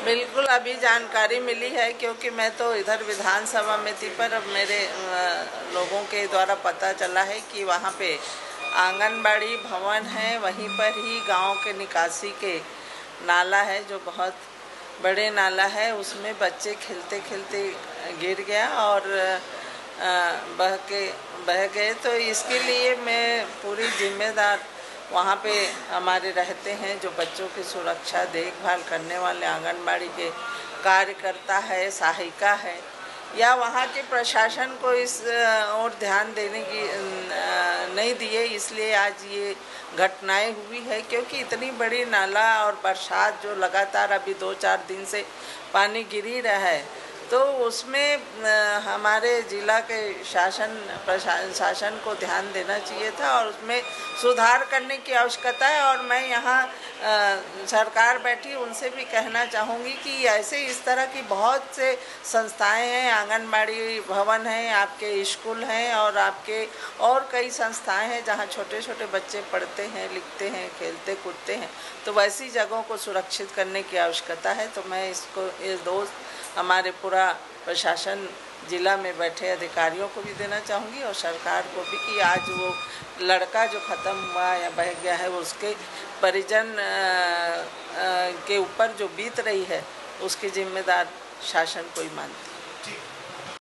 बिल्कुल, अभी जानकारी मिली है क्योंकि मैं तो इधर विधानसभा में थी, पर अब मेरे लोगों के द्वारा पता चला है कि वहाँ पे आंगनबाड़ी भवन है, वहीं पर ही गांव के निकासी के नाला है जो बहुत बड़े नाला है, उसमें बच्चे खेलते खेलते गिर गया और बह गए। तो इसके लिए मैं पूरी जिम्मेदार वहाँ पे हमारे रहते हैं जो बच्चों की सुरक्षा देखभाल करने वाले आंगनबाड़ी के कार्यकर्ता है, सहायिका है, या वहाँ के प्रशासन को इस और ध्यान देने की नहीं दिए, इसलिए आज ये घटनाएं हुई है। क्योंकि इतनी बड़ी नाला और बरसात जो लगातार अभी 2-4 दिन से पानी गिर ही रहा है, तो उसमें हमारे ज़िला के शासन को ध्यान देना चाहिए था और उसमें सुधार करने की आवश्यकता है। और मैं यहाँ सरकार बैठी उनसे भी कहना चाहूँगी कि ऐसे इस तरह की बहुत से संस्थाएं हैं, आंगनबाड़ी भवन हैं, आपके स्कूल हैं और आपके और कई संस्थाएं हैं जहाँ छोटे छोटे बच्चे पढ़ते हैं, लिखते हैं, खेलते कूदते हैं। तो वैसी जगहों को सुरक्षित करने की आवश्यकता है। तो मैं इसको ये दोस्त हमारे पूरा प्रशासन जिला में बैठे अधिकारियों को भी देना चाहूँगी और सरकार को भी कि आज वो लड़का जो ख़त्म हुआ या बह गया है उसके परिजन के ऊपर जो बीत रही है उसकी जिम्मेदार शासन को ही मानती है।